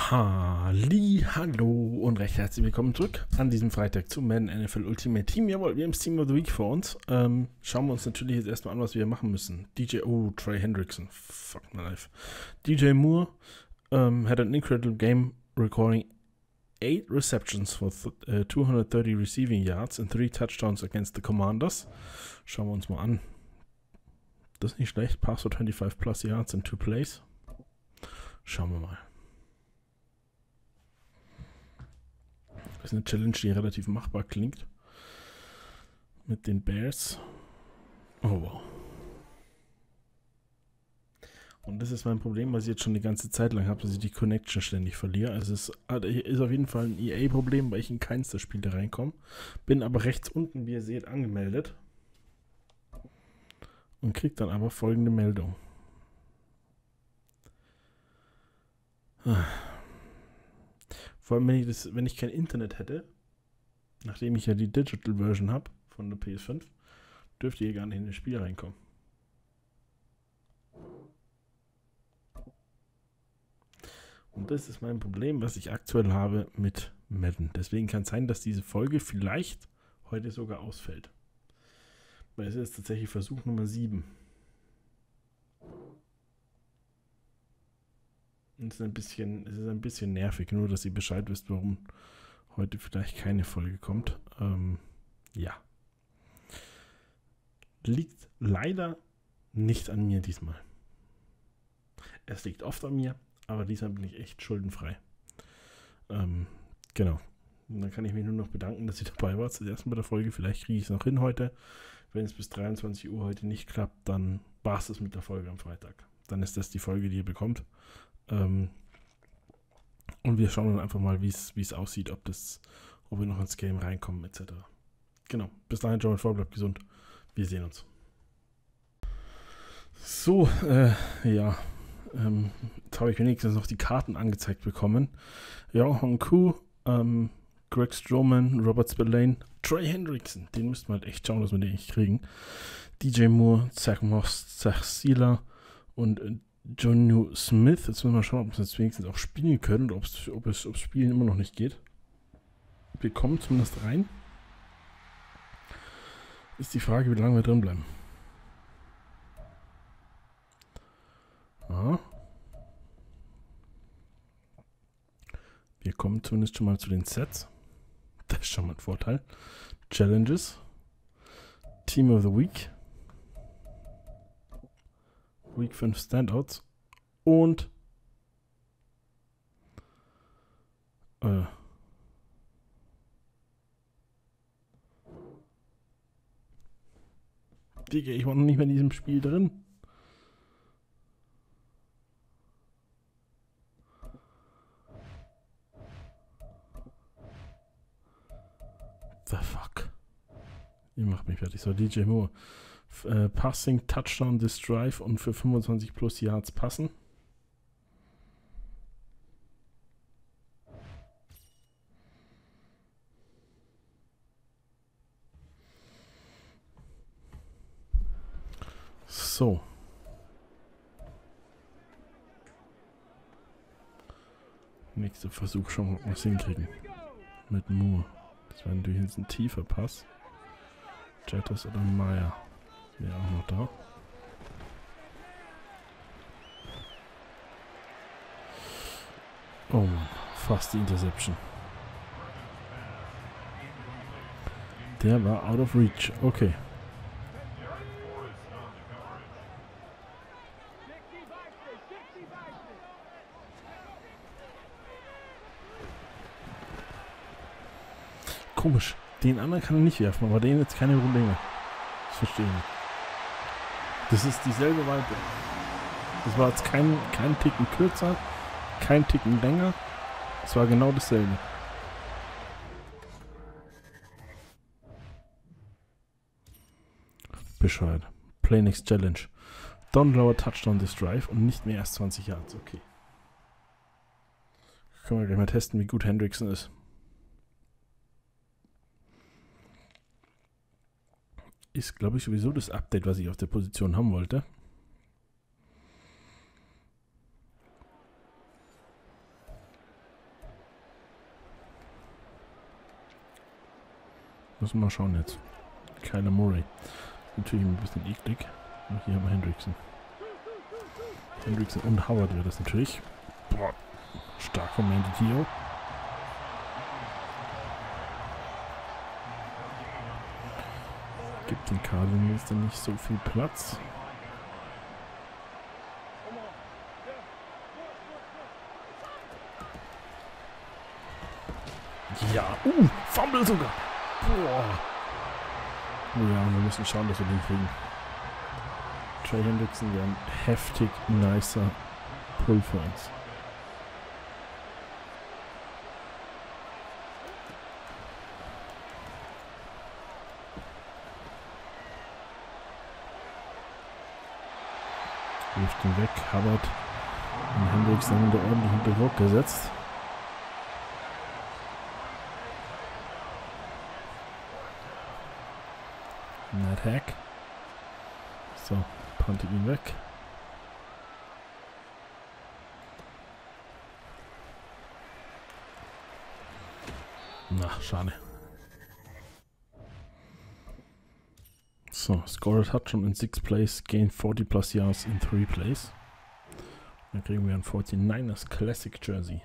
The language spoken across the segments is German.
Hallo und recht herzlich willkommen zurück an diesem Freitag zu Madden NFL Ultimate Team. Jawohl, wir haben das Team of the Week vor uns. Schauen wir uns natürlich jetzt erstmal an, was wir machen müssen. Trey Hendrickson, fuck my life. DJ Moore had an incredible game, recording 8 receptions for 230 receiving yards and 3 touchdowns against the Commanders. Schauen wir uns mal an. Das ist nicht schlecht. Pass for 25 plus yards in 2 plays. Schauen wir mal. Das ist eine Challenge, die relativ machbar klingt. Mit den Bears. Oh wow. Und das ist mein Problem, was ich jetzt schon die ganze Zeit lang habe, dass ich die Connection ständig verliere. Also es ist auf jeden Fall ein EA-Problem, weil ich in keins der Spiele reinkomme. Bin aber rechts unten, wie ihr seht, angemeldet. Und kriege dann aber folgende Meldung. Vor allem, wenn ich kein Internet hätte, nachdem ich ja die Digital Version habe von der PS5, dürfte ihr gar nicht in das Spiel reinkommen. Und das ist mein Problem, was ich aktuell habe mit Madden. Deswegen kann es sein, dass diese Folge vielleicht heute sogar ausfällt. Weil es ist tatsächlich Versuch Nummer 7. Und es ist ein bisschen nervig, nur dass ihr Bescheid wisst, warum heute vielleicht keine Folge kommt. Ja. Liegt leider nicht an mir diesmal. Es liegt oft an mir, aber diesmal bin ich echt schuldenfrei. Genau. Und dann kann ich mich nur noch bedanken, dass ihr dabei wart. Das erste Mal der Folge. Vielleicht kriege ich es noch hin heute. Wenn es bis 23 Uhr heute nicht klappt, dann war es das mit der Folge am Freitag. Dann ist das die Folge, die ihr bekommt. Und wir schauen dann einfach mal, wie es aussieht, ob wir noch ins Game reinkommen, etc. Genau. Bis dahin, John McFall, bleibt gesund. Wir sehen uns. So, ja. Jetzt habe ich wenigstens noch die Karten angezeigt bekommen. Ja, Honku, Greg Stroman, Robert Spillane, Trey Hendrickson. Den müssten wir halt echt schauen, dass wir den echt kriegen. DJ Moore, Zach Moss, Zach Sealer und Jonnu Smith. Jetzt müssen wir schauen, ob wir es jetzt wenigstens auch spielen können oder ob es Spielen immer noch nicht geht. Wir kommen zumindest rein. Ist die Frage, wie lange wir drin bleiben. Ja. Wir kommen zumindest schon mal zu den Sets. Das ist schon mal ein Vorteil. Challenges. Team of the Week. Week 5 Standouts. Und Digga, ich war noch nicht mehr in diesem Spiel drin. The fuck. Ihr macht mich fertig. So, DJ Moore. Passing, Touchdown, this Drive und für 25 plus Yards passen. So. Nächster Versuch, schon mal, ob wir es hinkriegen. Mit Moore. Das wäre natürlich jetzt ein tiefer Pass. Jettas oder Meyer. Wäre auch noch da. Oh Mann, fast die Interception. Der war out of reach. Okay. Komisch. Den anderen kann er nicht werfen, aber den jetzt keine Probleme. Das verstehe ich nicht. Das ist dieselbe Vibe. Das war jetzt kein Ticken kürzer, kein Ticken länger. Es war genau dasselbe. Bescheuert. Play next challenge. Don't lower touchdown this drive und nicht mehr als 20 Yards. Okay. Können wir gleich mal testen, wie gut Hendrickson ist. Ist, glaube ich, sowieso das Update, was ich auf der Position haben wollte. Müssen wir mal schauen jetzt. Kyler Murray. Natürlich ein bisschen eklig. Und hier haben wir Hendrickson. Hendrickson und Howard wäre das natürlich. Boah. Stark von Mandy Tio. Gibt den Cardinals dann nicht so viel Platz. Ja, Fumble sogar. Boah. Oh ja, wir müssen schauen, dass wir den kriegen. Trey Hendrickson wäre ein heftig nicer Pull für uns. Wirft ihn weg, Hubbard und Hendrickson unter ordentlich unter Druck gesetzt. Matt Hack. So, puntet ihn weg. Na, schade. So, scored touchdown in 6 plays, gained 40 plus yards in 3 plays. Dann kriegen wir ein 49ers Classic Jersey.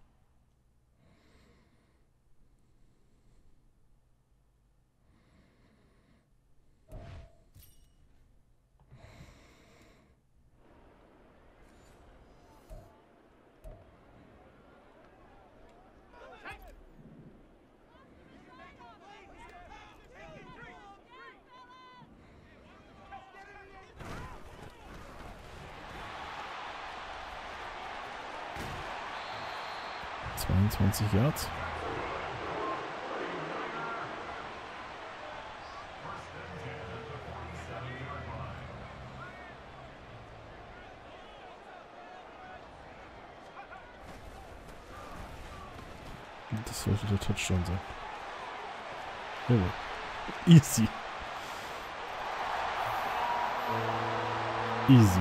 Yards. Das sollte der Touchdown sein. Oh. Easy. Easy.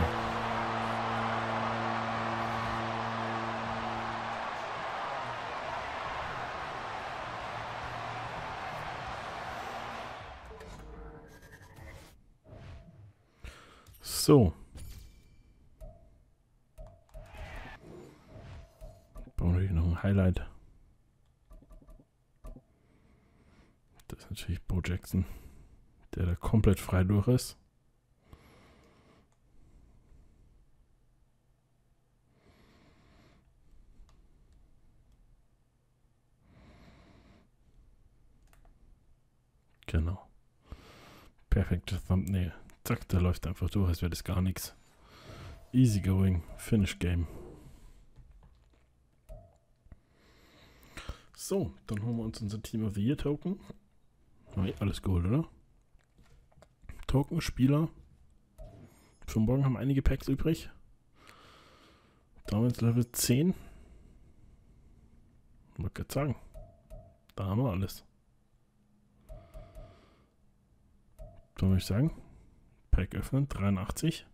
So. Brauchen wir noch ein Highlight. Das ist natürlich Bo Jackson, der da komplett frei durch ist. Genau. Perfektes Thumbnail. Zack, der läuft einfach durch, als wäre das gar nichts. Easy going, Finish Game. So, dann holen wir uns unser Team of the Year Token. Nee, alles geholt, oder? Token, Spieler. Für morgen haben einige Packs übrig. Damals Level 10. Wollte gerade sagen. Da haben wir alles. So würde ich sagen. Pack öffnen, 83.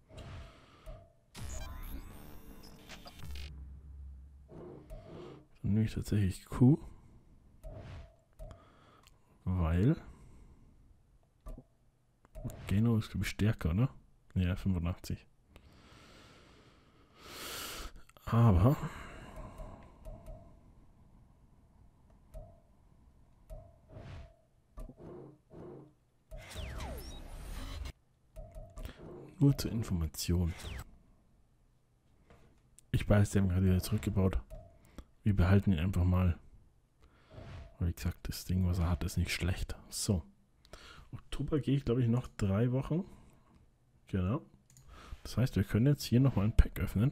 Dann nehme ich tatsächlich Q. Weil Geno ist, glaube ich, stärker, ne? Ja, 85. Aber nur zur Information. Ich weiß, die haben gerade wieder zurückgebaut. Wir behalten ihn einfach mal. Wie gesagt, das Ding, was er hat, ist nicht schlecht. So. Oktober gehe ich, glaube ich, noch 3 Wochen. Genau. Das heißt, wir können jetzt hier nochmal ein Pack öffnen.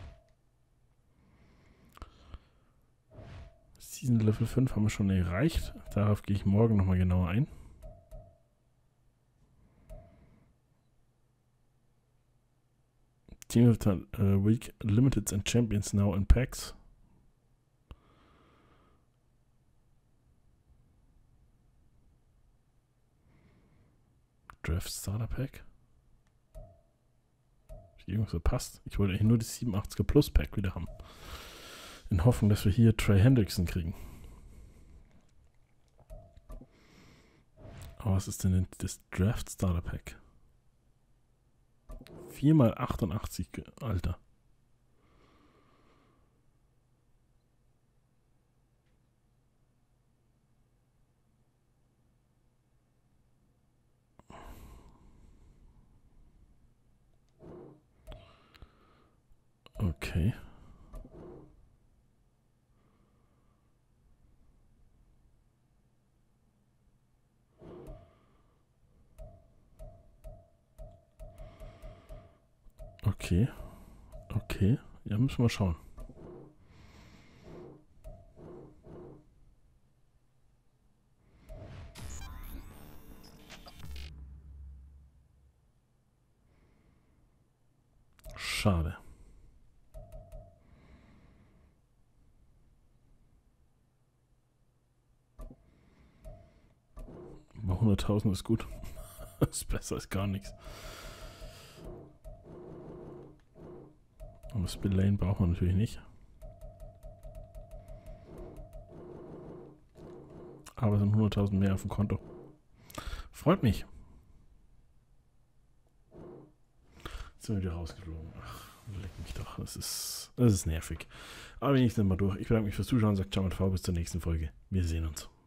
Season Level 5 haben wir schon erreicht. Darauf gehe ich morgen nochmal genauer ein. Team of the Week Limiteds and Champions now in packs. Draft Starter Pack. Irgendwas verpasst. Ich wollte eigentlich nur das 87er Plus Pack wieder haben. In Hoffnung, dass wir hier Trey Hendrickson kriegen. Aber was ist denn das Draft Starter Pack? 4x88, Alter. Okay. Okay. Okay. Ja, müssen wir schauen. Schade. Aber 100.000 ist gut. Ist besser als gar nichts. Aber Spillane braucht man natürlich nicht. Aber es sind 100.000 mehr auf dem Konto. Freut mich. Jetzt sind wir wieder rausgeflogen. Ach, leck mich doch. Das ist nervig. Aber wenigstens mal durch. Ich bedanke mich fürs Zuschauen. Sagt ciao und V bis zur nächsten Folge. Wir sehen uns.